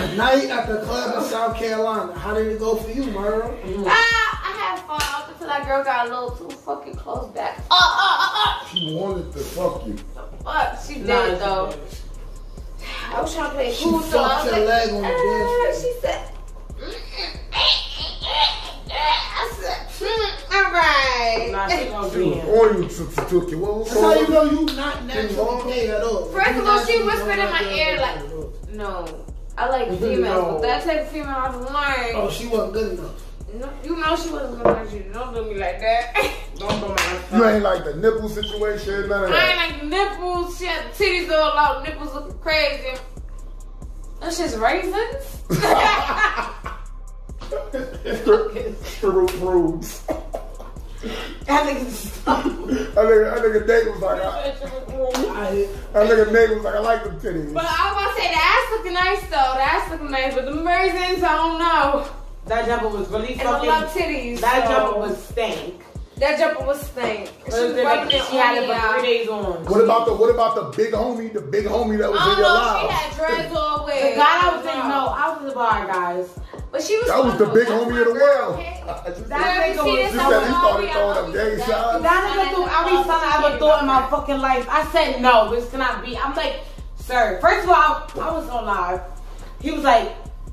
Night at the club in South Carolina. How did it go for you, Myra? I had fun up until that girl got a little too fucking close back. She wanted to fuck you. Fuck, she did though. I was trying to play cool, She so I fucked was your like, leg on the dance floor. she said, I said, all right. Nah, she gonna be in. Or you took it. What was That's how you know you not naturally gay at all. First of all, she whispered in my ear like, no, I like females, but that type of female I was like, oh, she wasn't good enough. no, you know she wasn't gonna like you. Don't do me like that. Don't do my You ain't like the nipple situation, none of I that. ain't like nipples. She had the titties all out, nipples looking crazy. That shit's raisins. Fruits. That nigga stop. I think a date was like, I like them titties. But I was gonna say the ass looking nice though. The ass looking nice, but the raisins, I don't know. That jumper was really And I fucking. love titties. That so. jumper was stank. That jumper was stink. She was She rubbing it had on it me, for 3 days on. What about the big homie? The big homie that was I in don't your know. She life. had dreads all The way. guy I was saying no, I was the bar, guys. But she was. That was the fun, big though. homie of the That's my girl, world. okay? That nigga See, was. this You how said he we started are. throwing up gay shots. That nigga threw every son I ever thought in my fucking life. I said no, this cannot be. I'm like, sir. First of all, I was on live. He was like,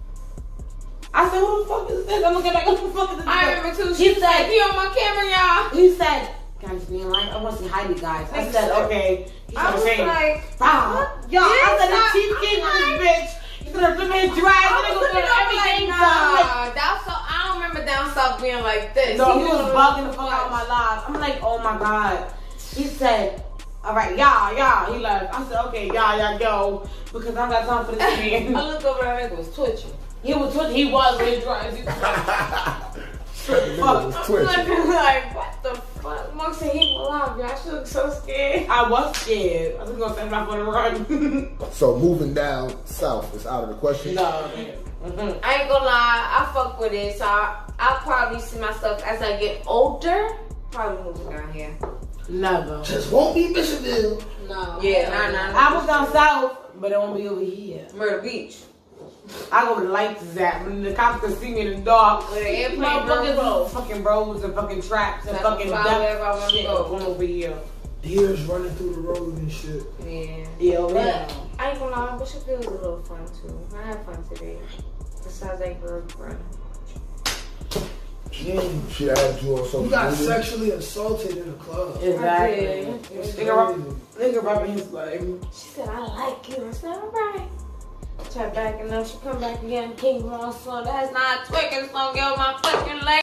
I said, who the fuck is this? I'm looking like, who the fuck is this? I remember too. He She said, said, "He on my camera, y'all." he said, can I just be in line? I want to see Heidi, guys. I said, okay. He I was saying, like, wow. Yo, I said, the cheapskate on this bitch. He's gonna flip his drag. I He's was gonna looking do over like, everything. nah. Down south, I don't remember down south being like this. No, he was bugging the fuck out of my live. I'm like, oh my god. He said, all right, yeah. He left. I said, okay, yeah, go. Because I got time for this man. I looked over, that nigga was twitching. He was with his drugs. Nigga was I'm twitching. looking like, what the fuck? Mark said he was alive, y'all. She looked so scared. I was scared. I was gonna say I'm not gonna run. So moving down south is out of the question. No, man. I ain't gonna lie, I fuck with it. So I'll probably see myself as I get older, probably moving down here. Never. Just won't be Bishopville. No. Yeah, nah. I was down south, but it won't be over here. Myrtle Beach. I go where the lights is at. When the cops can see me in the dark. Where the airplane Motherfuckers, road. fucking roads and fucking traps and That's fucking wherever I dumb wanna shit go. going over here. Deers running through the road and shit. Yeah. Yeah, over But here. I ain't gonna lie, Bishopville was a little fun too. I had fun today. Besides that girlfriend. She added you on social You got media. sexually assaulted in the club. Exactly. I Nigga rubbing his leg. She said, I like you. I said, alright. Try back and then she come back again. King Ross song. That's not twerking song. Get on my fucking leg.